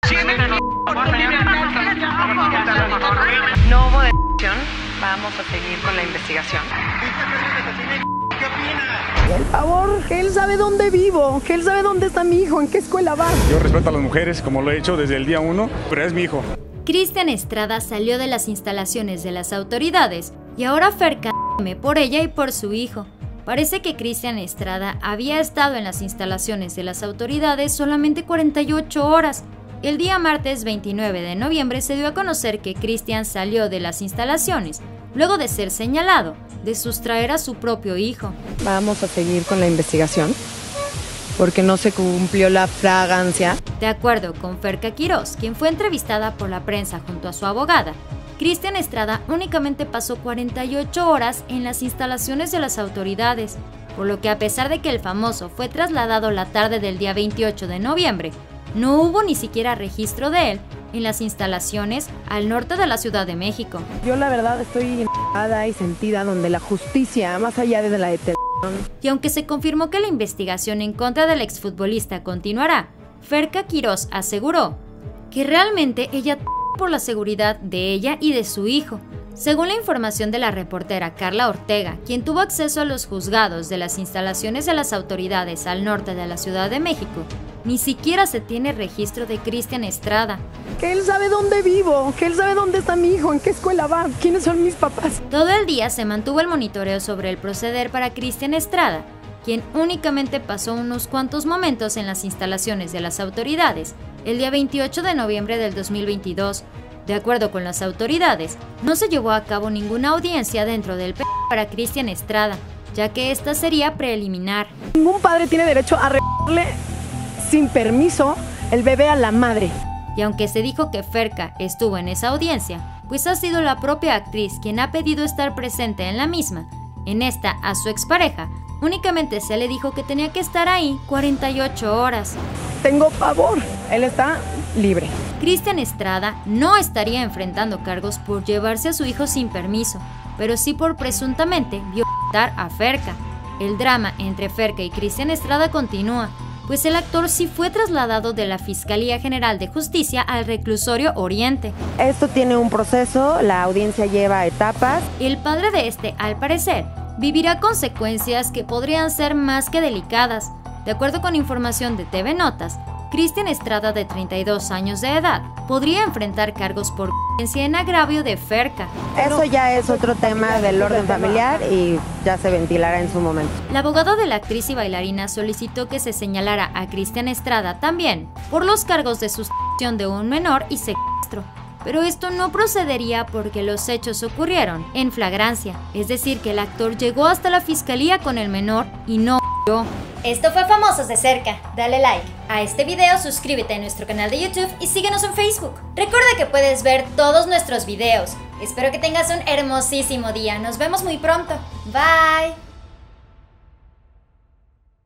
No hubo detención, vamos a seguir con la investigación. ¿Qué opina? Por favor, que él sabe dónde vivo, que él sabe dónde está mi hijo, en qué escuela va. Yo respeto a las mujeres, como lo he hecho desde el día 1, pero es mi hijo. Cristian Estrada salió de las instalaciones de las autoridades y ahora Ferca teme por ella y por su hijo. Parece que Cristian Estrada había estado en las instalaciones de las autoridades solamente 48 horas. El día martes 29 de noviembre se dio a conocer que Cristian salió de las instalaciones luego de ser señalado de sustraer a su propio hijo. Vamos a seguir con la investigación porque no se cumplió la fragancia. De acuerdo con Ferca Quirós, quien fue entrevistada por la prensa junto a su abogada, Cristian Estrada únicamente pasó 48 horas en las instalaciones de las autoridades, por lo que a pesar de que el famoso fue trasladado la tarde del día 28 de noviembre, no hubo ni siquiera registro de él en las instalaciones al norte de la Ciudad de México. Yo la verdad estoy enojada y sentida donde la justicia, más allá de la detención. Y aunque se confirmó que la investigación en contra del exfutbolista continuará, Ferca Quirós aseguró que realmente ella por la seguridad de ella y de su hijo. Según la información de la reportera Carla Ortega, quien tuvo acceso a los juzgados de las instalaciones de las autoridades al norte de la Ciudad de México, ni siquiera se tiene registro de Cristian Estrada. Que él sabe dónde vivo, que él sabe dónde está mi hijo, en qué escuela va, quiénes son mis papás. Todo el día se mantuvo el monitoreo sobre el proceder para Cristian Estrada, quien únicamente pasó unos cuantos momentos en las instalaciones de las autoridades el día 28 de noviembre del 2022. De acuerdo con las autoridades, no se llevó a cabo ninguna audiencia dentro del para Cristian Estrada, ya que esta sería preliminar. Ningún padre tiene derecho a arrebatarle sin permiso el bebé a la madre. Y aunque se dijo que Ferca estuvo en esa audiencia, pues ha sido la propia actriz quien ha pedido estar presente en la misma. En esta, a su expareja, únicamente se le dijo que tenía que estar ahí 48 horas. Tengo pavor, él está libre. Cristian Estrada no estaría enfrentando cargos por llevarse a su hijo sin permiso, pero sí por presuntamente violentar a Ferca. El drama entre Ferca y Cristian Estrada continúa, pues el actor sí fue trasladado de la Fiscalía General de Justicia al reclusorio Oriente. Esto tiene un proceso, la audiencia lleva etapas. El padre de este, al parecer, vivirá consecuencias que podrían ser más que delicadas. De acuerdo con información de TV Notas, Cristian Estrada, de 32 años de edad, podría enfrentar cargos por violencia en agravio de Ferca. Eso ya es otro tema del orden familiar y ya se ventilará en su momento. La abogada de la actriz y bailarina solicitó que se señalara a Cristian Estrada también por los cargos de sustracción de un menor y secuestro. Pero esto no procedería porque los hechos ocurrieron en flagrancia, es decir, que el actor llegó hasta la fiscalía con el menor y no huyó. Esto fue Famosos de Cerca. Dale like a este video, suscríbete a nuestro canal de YouTube y síguenos en Facebook. Recuerda que puedes ver todos nuestros videos. Espero que tengas un hermosísimo día. Nos vemos muy pronto. Bye.